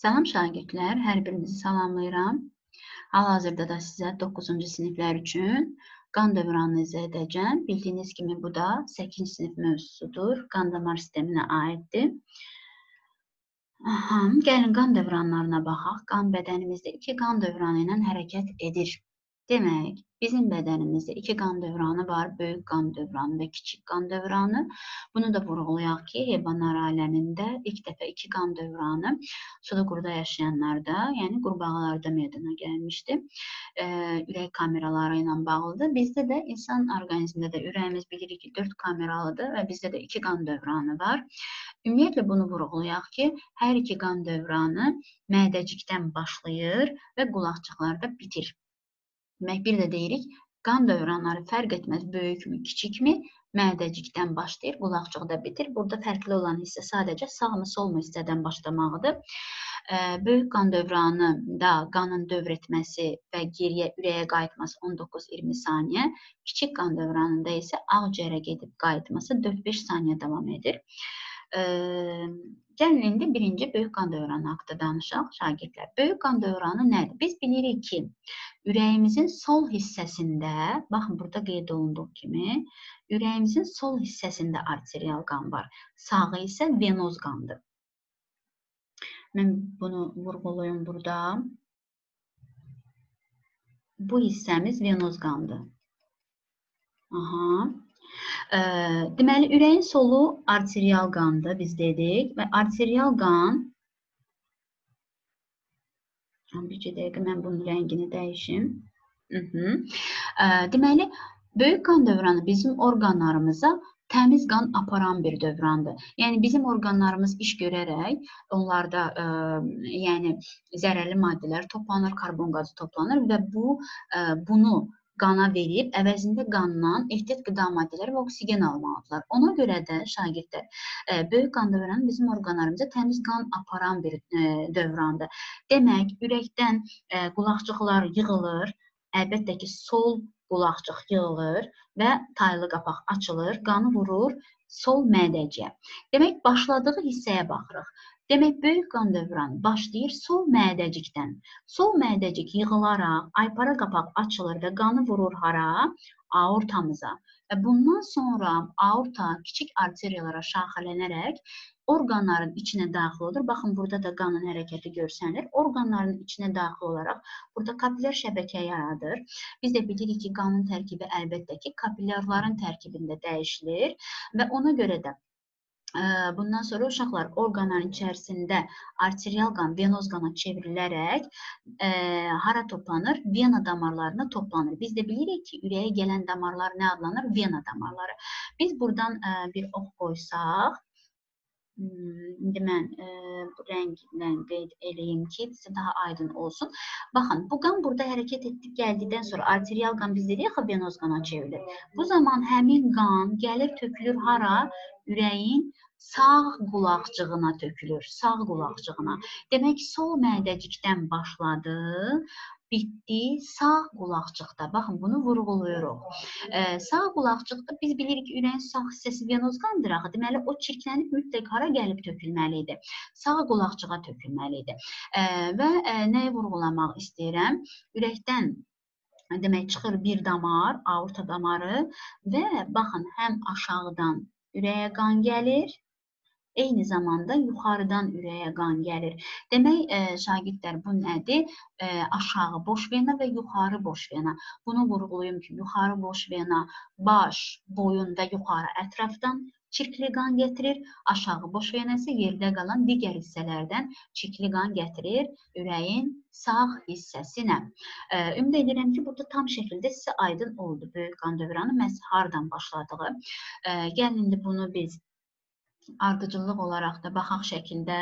Salam şagirdlər, hər birinizi salamlayıram. Hal-hazırda da sizə 9-cu siniflər üçün qan dövranını izah edəcəm. Bildiyiniz kimi bu da 8-ci sinif mövzusudur. Qan damar sisteminə aiddir. Gəlin qan dövranlarına baxaq. Qan bədənimizdə 2 qan dövranı ilə hərəkət edir. Demək, bizim bədənimizdə 2 qan dövranı var. Böyük qan dövranı və kiçik qan dövranı. Bunu da vurğulayaq ki, heyvanlar aləmində ilk dəfə 2 qan dövranı suda quruda yaşayanlarda, yəni qurbağalarda meydana gəlmişdi. Ürək kameraları ilə bağlıdır. Bizdə də insan orqanizmində də ürəyimiz bilirik ki, 4 kameralıdır və bizdə də 2 qan dövranı var. Ümumiyyətlə bunu vurğulayaq ki, hər 2 qan dövranı mədəcikdən başlayır və qulaqcıqlarda bitir. Demək, bir də deyirik, qan dövranları fərq etməz, böyükmü, kiçikmi, mədəcikdən başlayır, qulaqcıqda bitir. Burada fərqli olan hissə sadəcə sağ-mı, sol-mu hissədən başlamaqdır. Böyük qan dövranında qanın dövr etməsi və geriyə ürəyə qayıtması 19-20 saniyə, kiçik qan dövranında isə ağciyərə gedib qayıtması 4-5 saniyə davam edir. Gəlin indi birinci böyük qan dövranı haqqında danışaq şagirdlər. Böyük qan dövranı nədir? Biz bilirik ki, ürəyimizin sol hissəsində, baxın burada qeyd olunduğu kimi, ürəyimizin sol hissəsində arterial qan var. Sağı isə venoz qandır. Mən bunu vurğulayım burada. Bu hissəmiz venoz qandır. Deməli, ürəyin solu arterial qandır, biz dedik. Və arterial qan, bir dəqiqə mən bunun rəngini dəyişim. Deməli, böyük qan dövranı bizim orqanlarımıza təmiz qan aparan bir dövrandır. Yəni, bizim orqanlarımız iş görərək, onlarda zərərli maddələr toplanır, karbon qazı toplanır və bunu qana verib, əvəzində qandan ehtiyat qida maddələri və oksigen almalıdırlar. Ona görə də şagirdlər, böyük qan dövranı bizim orqanlarımıza təmiz qan aparan bir dövrandır. Demək, ürəkdən qulaqcıqlar yığılır, əlbəttə ki, sol qulaqcıq yığılır və taylı qapaq açılır, qanı vurur sol mədəciyə. Demək, başladığı hissəyə baxırıq. Demək, böyük qan dövranı başlayır sol mədəcikdən. Sol mədəcik yığılaraq, aypara qapaq açılır və qanı vurur hara? Aortamıza. Və bundan sonra aorta kiçik arteriyalara şaxələnərək orqanların içinə daxil olur. Baxın, burada da qanın hərəkəti görsənir. Orqanların içinə daxil olaraq burada kapillər şəbəkə yaradır. Biz də bilirik ki, qanın tərkibi əlbəttə ki, kapillərlərin tərkibində dəyişilir və ona görə də bundan sonra uşaqlar orqanların içərisində arterial qan, venoz qana çevrilərək hara toplanır? Vena damarlarına toplanır. Biz də bilirik ki, ürəyə gələn damarlar nə adlanır? Vena damarları. Biz buradan bir ox qoysaq, indi mən bu rənglə qeyd edeyim ki, sizə daha aydın olsun. Baxın, bu qan burada hərəkət etdik gəldikdən sonra arterial qan biz dedik ya, venoz qana çevrilir. Bu zaman həmin qan gəlir tökülür hara? Ürəyin sağ qulaqcığına tökülür, sağ qulaqcığına. Demək, sol mədəcikdən başladı, bitdi sağ qulaqcıqda. Baxın, bunu vurğuluyuruq. Sağ qulaqcıqda biz bilirik ki, ürəyin sağ hissəsi venoz qandır axı. Deməli, o çirklənib mütləq hara gəlib tökülməlidir? Sağ qulaqcığa tökülməlidir. Və nəyi vurğulamaq istəyirəm? Ürəkdən demək, çıxır bir damar, aorta damarı və baxın, həm aşağıdan ürəyə qan gəlir, eyni zamanda yuxarıdan ürəyə qan gəlir. Demək, şagirdlər, bu nədir? Aşağı boş vena və yuxarı boş vena. Bunu vurğulayım ki, yuxarı boş vena baş, boyun və yuxarı ətrafdan çirkli qan gətirir. Aşağı boş vena isə yerdə qalan digər hissələrdən çirkli qan gətirir ürəyin sağ hissəsinə. Ümid edirəm ki, burada tam şəkildə sizə aydın oldu böyük qan dövranı məhz hardan başladığı. Gəlin, indi bunu biz ardıcıllıq olaraq da baxaq şəkildə.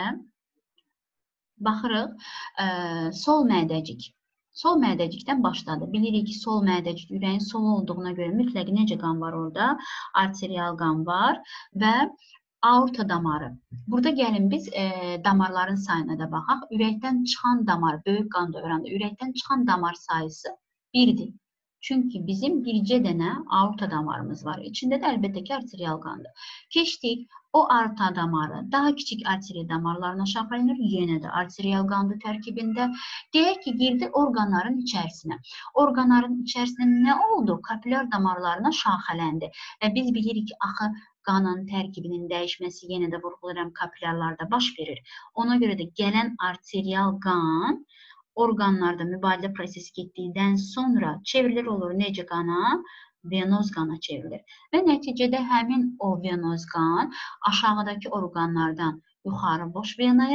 Baxırıq, sol mədəcik. Sol mədəcikdən başladı. Bilirik ki, sol mədəcik ürəyin sol olduğuna görə mütləq necə qan var orada? Arterial qan var və aorta damarı. Burada gəlin biz damarların sayına da baxaq. Ürəkdən çıxan damar, böyük qan dövrəndə ürəkdən çıxan damar sayısı 1-dir. Çünki bizim bircə dənə aorta damarımız var. İçində də əlbəttə ki, arterial qandır. Keçdik o arta damarı daha kiçik arteriya damarlarına şaxələnir. Yenə də arteriyal qandı tərkibində. Deyək ki, girdi orqanların içərisinə. Orqanların içərisində nə oldu? Kapilyar damarlarına şaxələndi. Və biz bilirik ki, axı qanın tərkibinin dəyişməsi yenə də vurğulayıram kapilyarlarda baş verir. Ona görə də gələn arteriyal qan orqanlarda mübadilə prosesi getdikdən sonra çevrilir olur necə qana? Venoz qana çevrilir. Və nəticədə həmin o venoz qan aşağıdakı orqanlardan yuxarı boş venaya,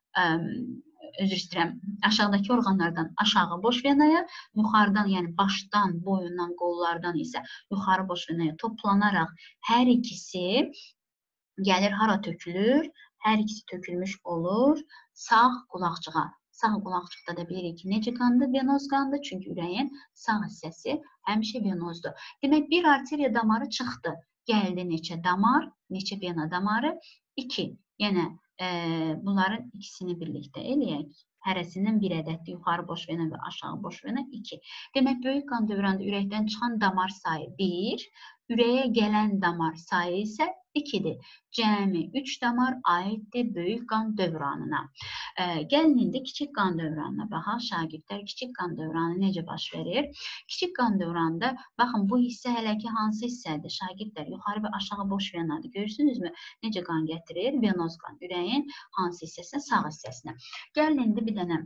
özür istəyirəm, aşağıdakı orqanlardan aşağı boş venaya, yuxarıdan, yəni başdan, boyundan, qollardan isə yuxarı boş venaya toplanaraq hər ikisi gəlir hara tökülür? Hər ikisi tökülmüş olur sağ qulaqcığa. Sağ qulaqcıqda da bilirik ki, necə qandır? Venoz qandır. Çünki ürəyin sağ hissəsi həmişə venozdur. Demək, bir arteriya damarı çıxdı. Gəldi neçə damar? Neçə vena damarı? 2. Yəni, bunların ikisini birlikdə eləyək. Hərəsindən bir ədəddir. Yuxarı boş vena və aşağı boş vena 2. Demək, böyük qan dövrəndə ürəkdən çıxan damar sayı 1. Ürəyə gələn damar sayı isə 2-dir. Cəmi 3 damar aiddir böyük qan dövranına. Gəlin indi kiçik qan dövranına baxaq. Şagirdlər, kiçik qan dövranı necə baş verir? Kiçik qan dövranında, baxın, bu hissə hələ ki hansı hissədir? Şagirdlər, yuxarı və aşağı boş venadır. Görürsünüzmü? Necə qan gətirir? Venoz qan, ürəyin hansı hissəsinə? Sağ hissəsinə. Gəlin indi bir dənə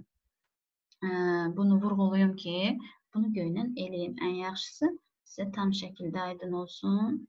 bunu vurğulayım ki, bunu göylə eləyim. Ən yaxşısı sizə tam şəkildə aydın olsun.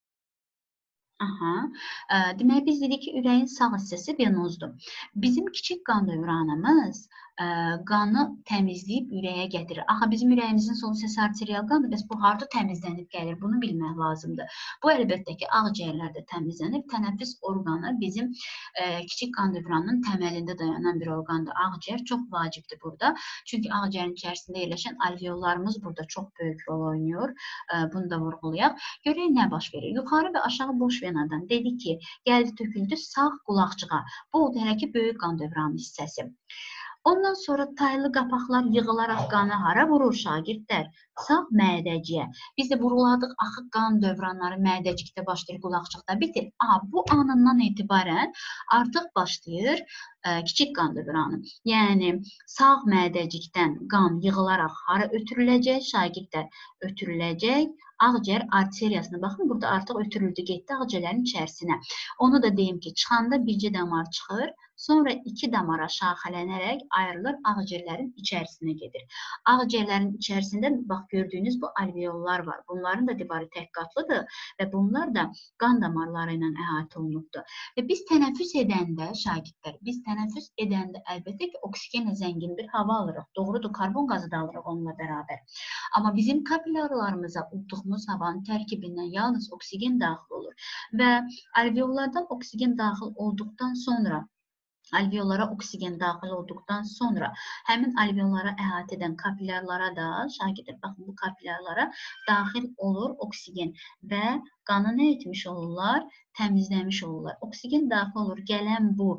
Aha. Demək, biz dedik ki, ürəyin sağ hissəsi venozdur. Bizim kiçik qan dövranımız qanı təmizləyib ürəyə gətirir. Axı, bizim ürəyimizin sol hissəsi arteriyal qandır. Bəs bu harda təmizlənib gəlir? Bunu bilmək lazımdır. Bu, əlbəttə ki, ağciyərlərdə təmizlənib. Tənəffüs orqanı bizim kiçik qan dövranının təməlində dayanan bir orqandır. Ağciyər çox vacibdir burada. Çünki ağciyərin içərisində yerləşən alveollarımız burada çox böyük rol oynayır. Bunu da vurğulayaq. Görək nə baş verir? Yuxarı və aşağı boş venadan dedik ki, gəldi töküldü sağ qulaqcığa. Bu oldu hələ ki, böyük qan dövranı hissəsi. Ondan sonra taylı qapaqlar yığılaraq qanı hara vurur şagirdlər? Sağ mədəciyə. Biz də vurguladıq, axı qan dövranları mədəcikdə başlayır, qulaqcıqda bitir. Bu anından etibarən artıq başlayır kiçik qan dövranı. Yəni, sağ mədəcikdən qan yığılaraq hara ötürüləcək? Şagirdlər, ötürüləcək ağciyər arteriyasına. Baxın, burada artıq ötürüldü, getdi ağciyərlərin içərisinə. Onu da deyim ki, çıxanda bircə damar çıxır. Sonra 2 damara şaxələnərək ayrılır, ağciyərlərin içərisinə gedir. Ağciyərlərin içərisində, bax, gördüyünüz bu alveollar var. Bunların da divarı tək qatlıdır və bunlar da qan damarları ilə əhatə olunubdur. Və biz tənəffüs edəndə, şagirdlər, biz tənəffüs edəndə əlbəttə ki, oksigenlə zəngin bir hava alırıq. Doğrudur, karbon qazı da alırıq onunla bərabər. Amma bizim kapilyarlarımıza udduğumuz havanın tərkibindən yalnız oksigen daxil olur. Və alveollardan oksigen daxil olduqdan sonra alveollara oksigen daxil olduqdan sonra həmin alveollara əhatə edən kapilyarlara da, şagirdlər, baxın, bu kapilyarlara daxil olur oksigen və qanı nə etmiş olurlar? Təmizləmiş olurlar. Oksigen daxil olur. Gələn bu,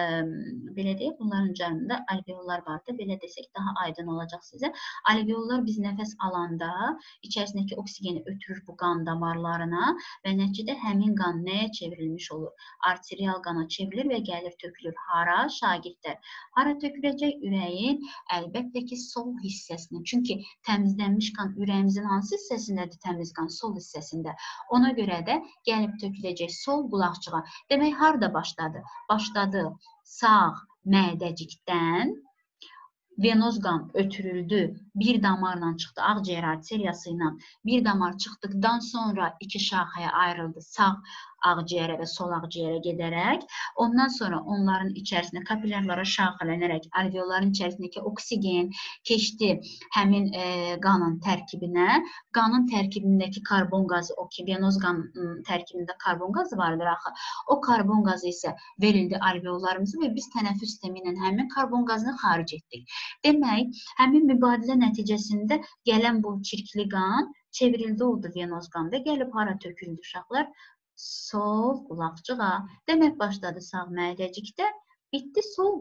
belə deyək, bunların canında alveollar vardır. Belə desək, daha aydın olacaq sizə. Alveollar biz nəfəs alanda içərisindəki oksigeni ötürür bu qan damarlarına və nəticədə həmin qan nəyə çevrilmiş olur? Arteriyal qana çevrilir və gəlir tökülür. Hara? Şagirdlər. Hara töküləcək? Ürəyin əlbəttə ki, sol hissəsinə. Çünki təmizlənmiş qan ürəyimizin hansı hissəsindədir? Təmiz qan sol hissəsində. Ona görə də gəlib töküləcək sol qulaqcığa. Demək, harada başladı? Başladı sağ mədəcikdən, venoz qan ötürüldü, bir damarla çıxdı, ağciyər arteriyası ilə bir damar çıxdıqdan sonra 2 şaxaya ayrıldı, sağ ağciyərə və sol ağciyərə gedərək, ondan sonra onların içərisində kapilyarlara şaxələnərək alveolların içərisindəki oksigen keçdi həmin qanın tərkibinə. Qanın tərkibindəki karbon qazı, o ki, venoz qanın tərkibində karbon qazı vardır axı, o karbon qazı isə verildi alveollarımıza və biz tənəffüs sistemi ilə həmin karbon qazını xaric etdik. Demək, həmin mübadilə nəticəsində gələn bu çirkli qan çevrildi oldu venoz qan və gəlib hara töküldü uşaqlar? Sol qulaqcığa. Demək, başladı sağ mədəcikdə, bitdi sol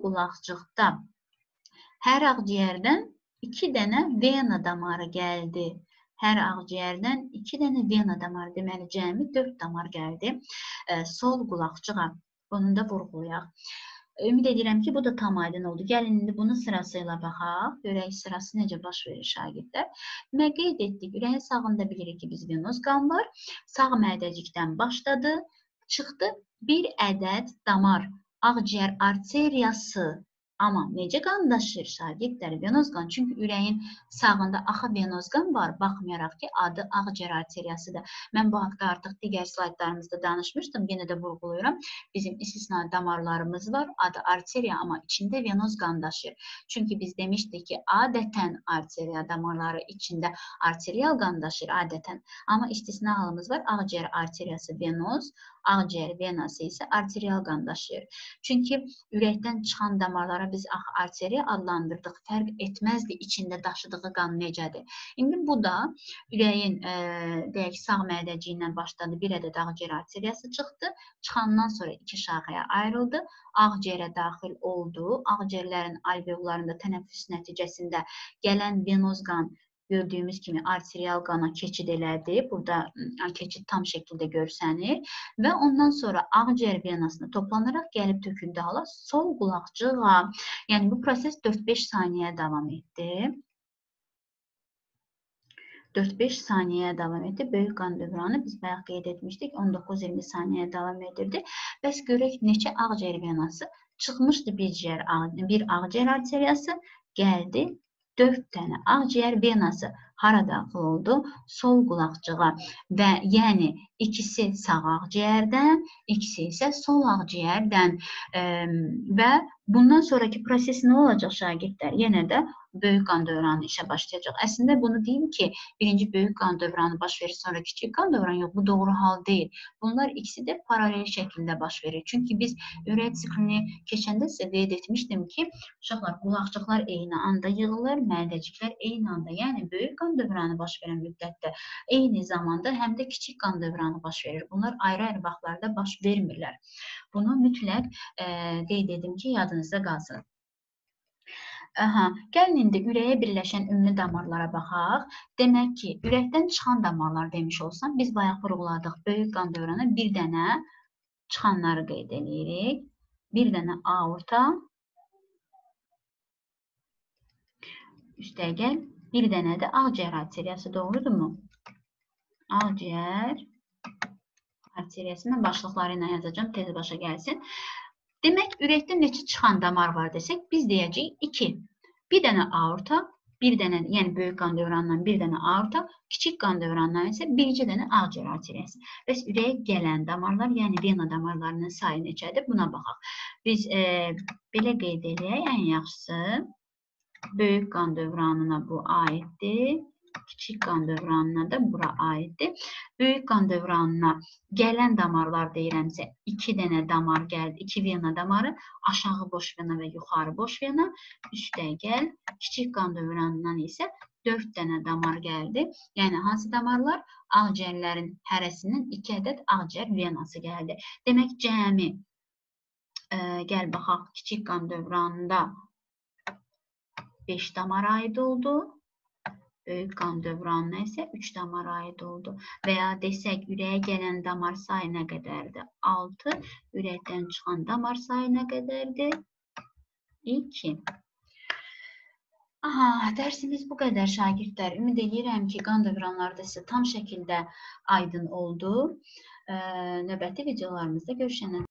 qulaqcıqda. Hər ağciyərdən 2 dənə vena damarı gəldi. Hər ağciyərdən 2 dənə vena damarı, deməli cəmi 4 damar gəldi. Sol qulaqçığa, bunu da vurğulayaq. Ümid edirəm ki, bu da tam aydın oldu. Gəlin, indi bunu sırasıyla baxaq. Görək sırası necə baş verir şagirdlər. Demək, qeyd etdik, ürəyin sağında bilirik ki, biz venoz qan var. Sağ mədəcikdən başladı, çıxdı bir ədəd damar, ağciyər arteriyası. Amma necə qan daşıyır şagirdlər? Venoz qan. Çünki ürəyin sağında axı venoz qan var, baxmayaraq ki, adı ağciyər arteriyasıdır. Mən bu haqda artıq digər slaydlarımızda danışmışdım. Yenə də vurğulayıram. Bizim istisna damarlarımız var, adı arteriya, amma içində venoz qan daşıyır. Çünki biz demişdik ki, adətən arteriya damarları içində arteriyal qan daşıyır adətən. Amma istisna halımız var, ağciyər arteriyası venoz, ağciyər venası isə arteriyal qan daşıyır. Çünki ürəkdən çıxan damarlara biz arteriya adlandırdıq. Fərq etməzdi içində daşıdığı qan necədir. İndi bu da ürəyin deyək, sağ mədəciyindən başladı, bir ədəd ağciyər arteriyası çıxdı. Çıxandan sonra 2 şaxəyə ayrıldı. Ağciyərə daxil oldu. Ağciyərlərin alveollarında tənəffüs nəticəsində gələn venoz qan gördüyümüz kimi arteriyal qana keçid elədi. Burada keçid tam şəkildə görsənir. Və ondan sonra ağciyər venasına toplanaraq gəlib töküldü hala sol qulaqcığa. Yəni bu proses 4-5 saniyə davam etdi. 4-5 saniyəyə davam etdi. Böyük qan dövranı biz bayaq qeyd etmişdik. 19-20 saniyəyə davam edirdi. Bəs görək neçə ağciyər venası çıxmışdı bir ağciyər arteriyası gəldi. 4 dənə ağciyər venası hara daxil oldu? Sol qulaqcığa və yəni ikisi sağ ağciyərdən, ikisi isə sol ağciyərdən və bundan sonraki proses nə olacaq şagirdlər? Yenə də böyük qan dövranı işə başlayacaq. Əslində bunu deyim ki, birinci böyük qan dövranı baş verir, sonra kiçik qan dövranı yox, bu doğru hal deyil. Bunlar ikisi də paralel şəkildə baş verir. Çünki biz ürək siklini keçəndə sizə qeyd etmişdim ki, uşaqlar, qulaqcıqlar eyni anda yığılır, mədəciklər eyni anda, yəni böyük qan dövranı baş verən müddətdə eyni zamanda həm də kiçik qan dövranı baş verir. Bunlar ayrı-ayrı vaxtlarda baş vermirlər. Bunu mütləq qeyd edim ki, yadınızda qalsın. Gəlin indi ürəyə birləşən ümumi damarlara baxaq. Demək ki, ürəkdən çıxan damarlar demiş olsam, biz bayaq vurğuladıq böyük qan dövranı bir dənə çıxanları qeyd edirik. Bir dənə aorta, üstəgəl bir dənə də ağciyər arteriyası, doğrudurmu? Ağciyər arteriyası, mən başlıqları ilə yazacağım, tez başa gəlsin. Demək, ürəkdən neçə çıxan damar var desək, biz deyəcəyik 2. Bir dənə aorta, bir dənə, yəni böyük qan dövranından bir dənə aorta, kiçik qan dövranından isə bircə dənə ağciyər arteriyası. Bəs ürəyə gələn damarlar, yəni vena damarlarının sayı neçədir? Buna baxaq. Biz belə qeyd edək, ən yaxşısı böyük qan dövranına bu aiddir. Kiçik qan dövranına da bura aiddir. Böyük qan dövranına gələn damarlar deyirəmsə 2 dənə damar gəldi, 2 vena damarı, aşağı boş vena və yuxarı boş vena, üstəgəl kiçik qan dövranından isə 4 dənə damar gəldi. Yəni hansı damarlar? Ağciyərlərin hərəsindən 2 ədəd ağciyər venası gəldi. Demək cəmi gəl baxaq, kiçik qan dövranında 5 damar aid oldu. Böyük qan dövranına isə 3 damar aid oldu. Və ya desək, ürəyə gələn damar sayı nə qədərdir? 6. Ürəkdən çıxan damar sayı nə qədərdir? 2. Dərsimiz bu qədər şagirdlər. Ümid edirəm ki, qan dövranları sizə tam şəkildə aydın oldu. Növbəti videolarımızda görüşənə